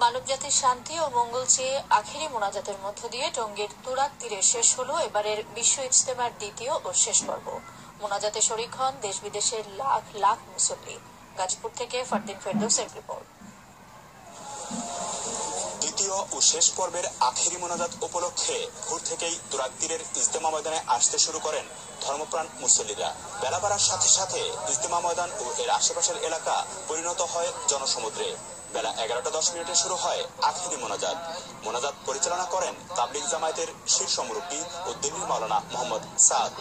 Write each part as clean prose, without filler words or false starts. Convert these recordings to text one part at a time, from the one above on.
মানবজাতির শান্তি ও মঙ্গল চেয়ে আখেরি মোনাজাতের মধ্য দিয়ে টঙ্গীর তুরাগ তীরে শেষ হলো এবারের বিশ্ব ইজতেমার দ্বিতীয় ও শেষ পর্ব। মোনাজাতে শরীক হন দেশ বিদেশের লাখ লাখ মুসল্লি। গাজীপুর থেকে ফারদিন ফেরদৌসের রিপোর্ট। দ্বিতীয় ও শেষ পর্বের আখেরি মোনাজাত উপলক্ষে ভোর থেকেই তুরাগ তীরের ইজতেমা ময়দানে আসতে শুরু করেন ধর্মপ্রাণ মুসল্লিরা। বেলা বাড়ার সাথে সাথে ইজতেমা ময়দান ও এর আশেপাশের এলাকা পরিণত হয় জনসমুদ্রে। বেলা 11:10 শুরু হয় আখেরি মোনাজাত। মোনাজাত পরিচালনা করেন তাবলিগ জামায়াতের শীর্ষ মুরব্বী ও দিল্লির মাওলানা মোহাম্মদ সাদ।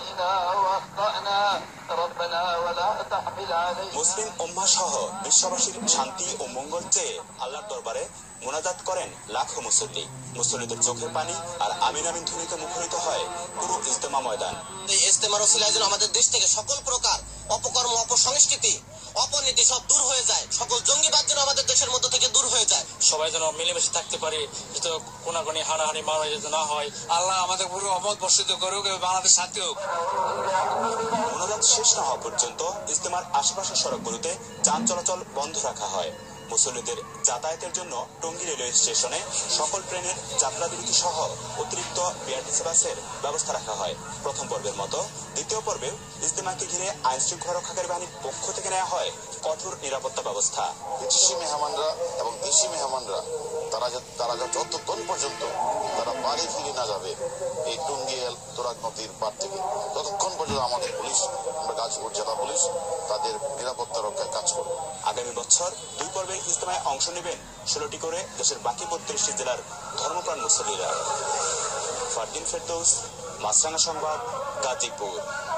মুসলিম উম্মাহ সহ বিশ্ববাসীর শান্তি ও মঙ্গল চেয়ে আল্লাহর দরবারে মোনাজাত করেন লাখো মুসল্লি। মুসল্লিদের চোখের পানি আর আমিন আমিন ধ্বনিতে মুখরিত হয় পুরো ইজতেমা ময়দান। এই ইজতেমার ওসিলায় যেন আমাদের দেশ থেকে সকল প্রকার অপকর্ম, অপসংস্কৃতি, অপনীতি সব দূর হয়ে যায়, সকল জঙ্গিবাদ যেন আমাদের দেশের মধ্য থেকে দূর হয়ে যায়। সবাই যেন মিলেমিশে থাকতে পারে, যাতে কোনাকুনি হানাহানি মারা যেতে না হয়। আল্লাহ আমাদের পুরো অমত বর্ষিত করুক, বাংলাদেশ শান্তি হোক। মোনাজাত শেষ না হওয়া পর্যন্ত ইজতেমার আশেপাশের সড়কগুলোতে যান চলাচল বন্ধ রাখা হয়। মুসল্লিদের যাতায়াতের জন্য টঙ্গী রেলওয়ে স্টেশনে সকল ট্রেনের যাত্রা বিরতি সহ অতিরিক্ত বিআরটিসি বাসের ব্যবস্থা রাখা হয়। প্রথম পর্বের মতো দ্বিতীয় পর্বেও ইজতেমাকে ঘিরে আইন শৃঙ্খলা রক্ষাকারী বাহিনীর পক্ষ থেকে নেওয়া হয় কঠোর নিরাপত্তা ব্যবস্থা। বিদেশি মেহমানরা এবং দেশি মেহমানরা তারা যতক্ষণ পর্যন্ত তারা বাড়ি ফিরে না যাবে এই টঙ্গী তুরাগ নদীর পার থেকে, ততক্ষণ পর্যন্ত আমাদের পুলিশ, আমরা গাজীপুর জেলা পুলিশ তাদের নিরাপত্তা রক্ষায় কাজ করবে। আগামী বছর দুই পর্বে ইজতেমায় অংশ নেবেন 16টি করে দেশের বাকি 32টি জেলার ধর্মপ্রাণ মুসল্লিরা। ফারদিন ফেরদৌস, মাছরাঙা সংবাদ, গাজীপুর।